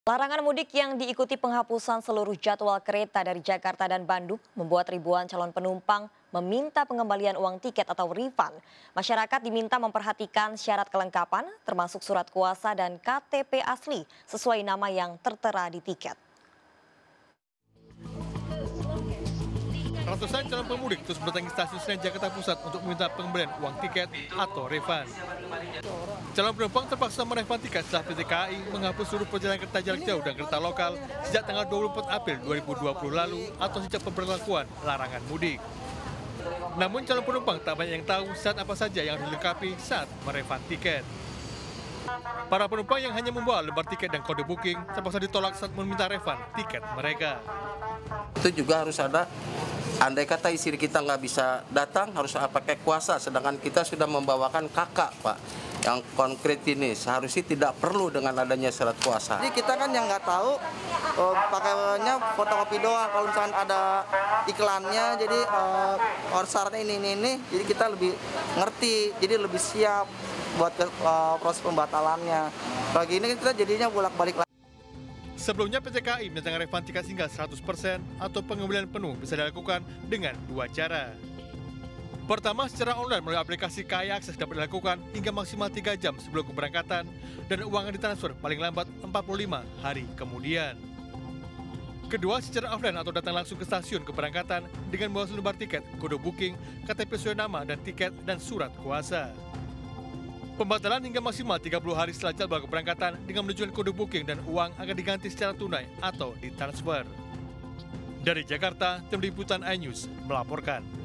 Larangan mudik yang diikuti penghapusan seluruh jadwal kereta dari Jakarta dan Bandung membuat ribuan calon penumpang meminta pengembalian uang tiket atau refund. Masyarakat diminta memperhatikan syarat kelengkapan termasuk surat kuasa dan KTP asli sesuai nama yang tertera di tiket. Ratusan calon pemudik terus berdatangi stasiun Senen Jakarta Pusat untuk meminta pengembalian uang tiket atau refund. Calon penumpang terpaksa merefund tiket setelah PT KAI menghapus seluruh perjalanan kereta jarak jauh dan kereta lokal sejak tanggal 24 April 2020 lalu atau sejak pemberlakuan larangan mudik. Namun calon penumpang tak banyak yang tahu syarat apa saja yang harus dilengkapi saat merefund tiket. Para penumpang yang hanya membawa lembar tiket dan kode booking terpaksa ditolak saat meminta refund tiket mereka. Itu juga harus ada, andai kata istri kita nggak bisa datang, harus pakai kuasa, sedangkan kita sudah membawakan kakak, Pak, yang konkret ini. Seharusnya tidak perlu dengan adanya surat kuasa. Jadi kita kan yang nggak tahu, pakainya fotokopi doang, kalau misalkan ada iklannya, jadi syaratnya ini, jadi kita lebih ngerti, jadi lebih siap buat proses pembatalannya. Pagi ini kita jadinya bolak-balik. Sebelumnya PT KAI menyatakan refund tiket hingga 100% atau pengembalian penuh bisa dilakukan dengan dua cara. Pertama, secara online melalui aplikasi KAI Akses dapat dilakukan hingga maksimal 3 jam sebelum keberangkatan dan uang yang ditransfer paling lambat 45 hari kemudian. Kedua, secara offline atau datang langsung ke stasiun keberangkatan dengan membawa selembar tiket, kode booking, KTP sesuai nama dan tiket dan surat kuasa. Pembatalan hingga maksimal 30 hari setelah jadwal keberangkatan dengan menunjukkan kode booking dan uang akan diganti secara tunai atau ditransfer. Dari Jakarta, tim liputan iNews melaporkan.